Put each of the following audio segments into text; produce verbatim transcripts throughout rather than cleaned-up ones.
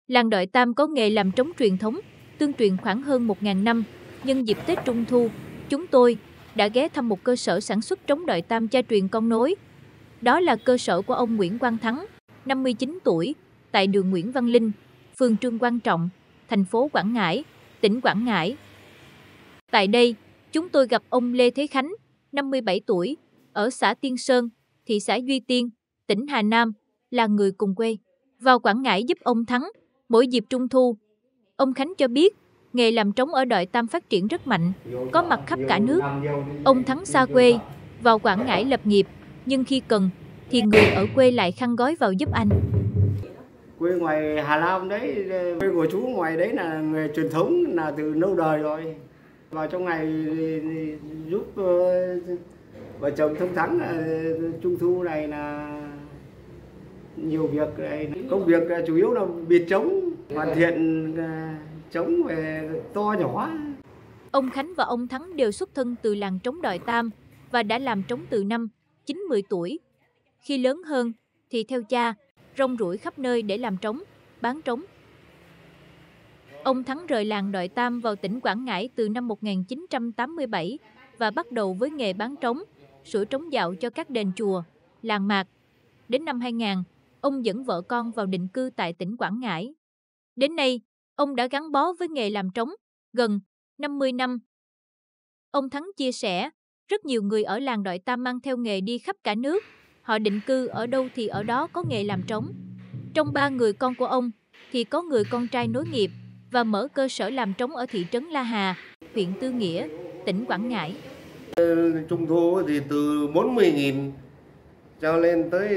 Làng Đội Tam có nghề làm trống truyền thống, tương truyền khoảng hơn một nghìn năm. Nhân dịp Tết Trung Thu, chúng tôi đã ghé thăm một cơ sở sản xuất trống Đội Tam cha truyền con nối. Đó là cơ sở của ông Nguyễn Quang Thắng, năm mươi chín tuổi, tại đường Nguyễn Văn Linh, phường Trương Quang Trọng, thành phố Quảng Ngãi, tỉnh Quảng Ngãi. Tại đây, chúng tôi gặp ông Lê Thế Khánh, năm mươi bảy tuổi, ở xã Tiên Sơn, thị xã Duy Tiên, tỉnh Hà Nam, là người cùng quê. Vào Quảng Ngãi giúp ông Thắng mỗi dịp Trung Thu. Ông Khánh cho biết, nghề làm trống ở Đội Tam phát triển rất mạnh, có mặt khắp cả nước. Ông Thắng xa quê, vào Quảng Ngãi lập nghiệp, nhưng khi cần, thì người ở quê lại khăn gói vào giúp anh. Quê ngoài Hà Nam đấy, quê của chú ngoài đấy là nghề truyền thống là từ lâu đời rồi. Vào trong ngày giúp vợ chồng Thông Thắng Trung Thu này là nhiều việc này. Công việc chủ yếu là bịt trống, hoàn thiện trống về to nhỏ. Ông Khánh và ông Thắng đều xuất thân từ làng trống Đội Tam và đã làm trống từ năm chín mười tuổi. Khi lớn hơn thì theo cha, rong ruổi khắp nơi để làm trống, bán trống. Ông Thắng rời làng Đội Tam vào tỉnh Quảng Ngãi từ năm một nghìn chín trăm tám mươi bảy và bắt đầu với nghề bán trống, sửa trống dạo cho các đền chùa, làng mạc. Đến năm hai nghìn, ông dẫn vợ con vào định cư tại tỉnh Quảng Ngãi. Đến nay, ông đã gắn bó với nghề làm trống gần năm mươi năm. Ông Thắng chia sẻ, rất nhiều người ở làng Đội Tam mang theo nghề đi khắp cả nước. Họ định cư ở đâu thì ở đó có nghề làm trống. Trong ba người con của ông, thì có người con trai nối nghiệp và mở cơ sở làm trống ở thị trấn La Hà, huyện Tư Nghĩa, tỉnh Quảng Ngãi. Trung thu thì từ bốn mươi nghìn cho lên tới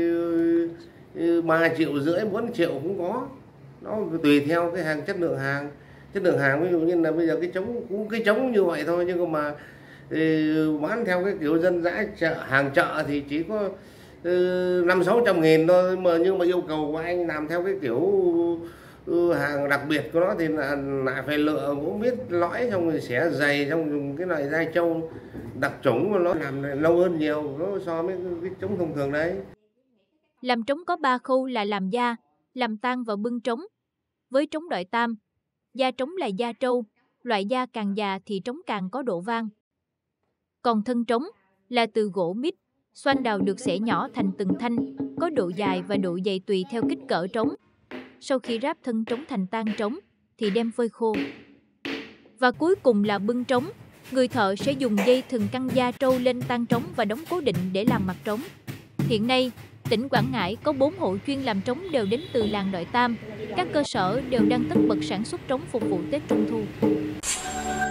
ba triệu rưỡi, bốn triệu cũng có. Nó tùy theo cái hàng, chất lượng hàng. Chất lượng hàng ví dụ như là bây giờ cái trống cũng cái trống như vậy thôi, nhưng mà thì bán theo cái kiểu dân dã chợ, hàng chợ thì chỉ có năm sáu trăm nghìn thôi, mà nhưng mà yêu cầu của anh làm theo cái kiểu hàng đặc biệt của nó thì là lại phải lựa, cũng biết lõi, xong rồi xẻ dày, xong dùng cái loại dai trâu đặc trống của nó làm lâu hơn nhiều so với cái trống thông thường đấy. Làm trống có ba khâu là làm da, làm tang và bưng trống. Với trống Đội Tam, da trống là da trâu, loại da càng già thì trống càng có độ vang. Còn thân trống là từ gỗ mít, xoan đào được xẻ nhỏ thành từng thanh, có độ dài và độ dày tùy theo kích cỡ trống. Sau khi ráp thân trống thành tang trống thì đem phơi khô. Và cuối cùng là bưng trống, người thợ sẽ dùng dây thừng căng da trâu lên tang trống và đóng cố định để làm mặt trống. Hiện nay, tỉnh Quảng Ngãi có bốn hộ chuyên làm trống đều đến từ làng Đội Tam. Các cơ sở đều đang tất bật sản xuất trống phục vụ Tết Trung Thu.